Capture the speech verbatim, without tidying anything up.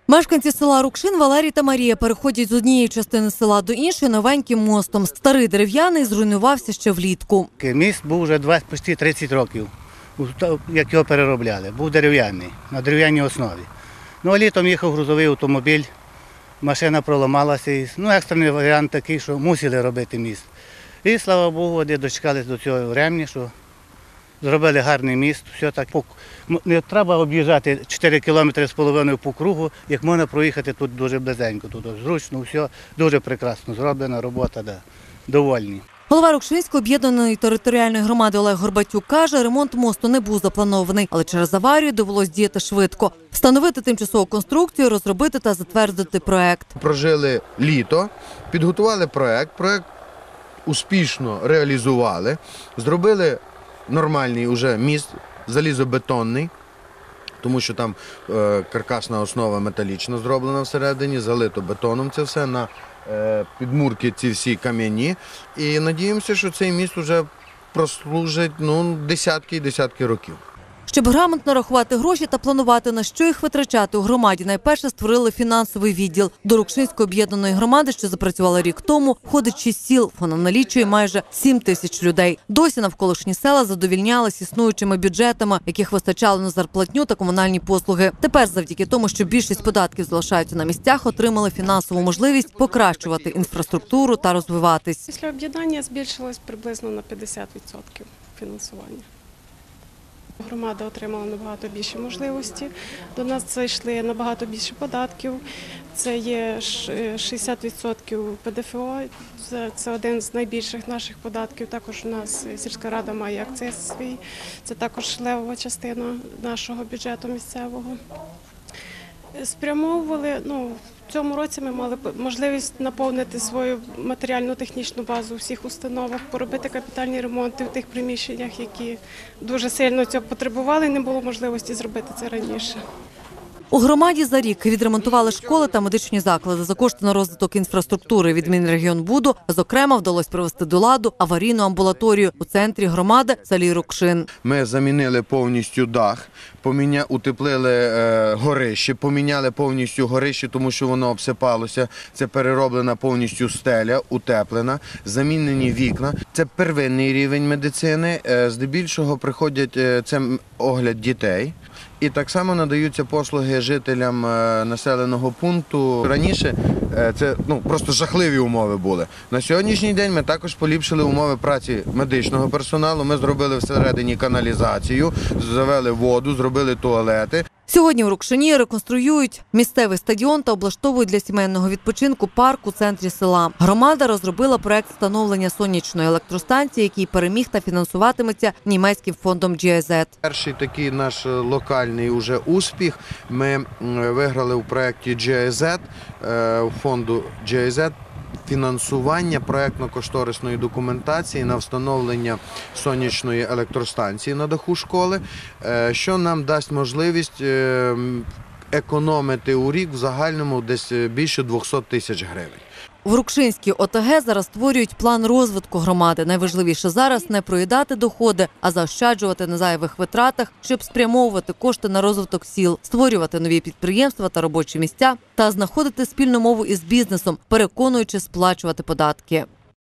Мешканці села Рукшин Валерій та Марія переходять з однієї частини села до іншої новеньким мостом. Старий дерев'яний зруйнувався ще влітку. Міст був вже майже тридцять років, як його переробляли. Був дерев'яний, на дерев'яній основі. Ну, а літом їхав грузовий автомобіль, машина проламалася. Ну, екстрений варіант такий, що мусили робити міст. І, слава Богу, вони дочекалися до цього времени, що зробили гарний міст. Все так. Не треба об'їжджати чотири кілометри з половиною по кругу, як можна проїхати тут дуже близенько. Тут зручно, все дуже прекрасно зроблена робота, да. Довольні. Голова Рукшинської об'єднаної територіальної громади Олег Горбатюк каже, ремонт мосту не був запланований, але через аварію довелось діяти швидко. Встановити тимчасову конструкцію, розробити та затвердити проект. Прожили літо, підготували проект, проект успішно реалізували, зробили нормальний уже міст, залізобетонний, тому що там е, каркасна основа металічна зроблена всередині, залито бетоном це все, на е, підмурки ці всі кам'яні. І надіємося, що цей міст вже прослужить ну, десятки і десятки років. Щоб грамотно рахувати гроші та планувати, на що їх витрачати у громаді, найперше створили фінансовий відділ. До Рукшинської об'єднаної громади, що запрацювала рік тому, входить шість сіл. Вона налічує майже сім тисяч людей. Досі навколишні села задовільнялись існуючими бюджетами, яких вистачало на зарплатню та комунальні послуги. Тепер, завдяки тому, що більшість податків залишаються на місцях, отримали фінансову можливість покращувати інфраструктуру та розвиватись. Після об'єднання збільшилось приблизно на п'ятдесят відсотків фінансування. Громада отримала набагато більші можливості. До нас зайшли набагато більше податків. Це є шістдесят відсотків Пе Де Фе О, це один з найбільших наших податків. Також у нас сільська рада має акциз свій, це також левова частина нашого бюджету місцевого. Спрямовували, ну, в цьому році ми мали можливість наповнити свою матеріально-технічну базу у всіх установах, поробити капітальні ремонти в тих приміщеннях, які дуже сильно цього потребували, не було можливості зробити це раніше. У громаді за рік відремонтували школи та медичні заклади. За кошти на розвиток інфраструктури від Мінрегіонбуду, зокрема, вдалося привести до ладу аварійну амбулаторію у центрі громади в селі Рукшин. Ми замінили повністю дах, поміня... утеплили е, горище, поміняли повністю горище, тому що воно обсипалося. Це перероблена повністю стеля, утеплена, замінені вікна. Це первинний рівень медицини. Е, здебільшого приходять е, це огляд дітей. І так само надаються послуги жителям населеного пункту. Раніше це ну, просто жахливі умови були. На сьогоднішній день ми також поліпшили умови праці медичного персоналу. Ми зробили всередині каналізацію, завели воду, зробили туалети. Сьогодні у Рукшині реконструюють місцевий стадіон та облаштовують для сімейного відпочинку парк у центрі села. Громада розробила проект встановлення сонячної електростанції, який переміг та фінансуватиметься німецьким фондом Джі Ай Зет. Перший такий наш локальний уже успіх. Ми виграли у проєкті Джі Ай Зет, фонду Джі Ай Зет, фінансування проєктно-кошторисної документації на встановлення сонячної електростанції на даху школи, що нам дасть можливість економити у рік в загальному десь більше двохсот тисяч гривень. В Рукшинській О Те Ге зараз створюють план розвитку громади. Найважливіше зараз не проїдати доходи, а заощаджувати на зайвих витратах, щоб спрямовувати кошти на розвиток сіл, створювати нові підприємства та робочі місця та знаходити спільну мову із бізнесом, переконуючи сплачувати податки.